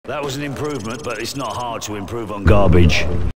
That was an improvement, but it's not hard to improve on garbage.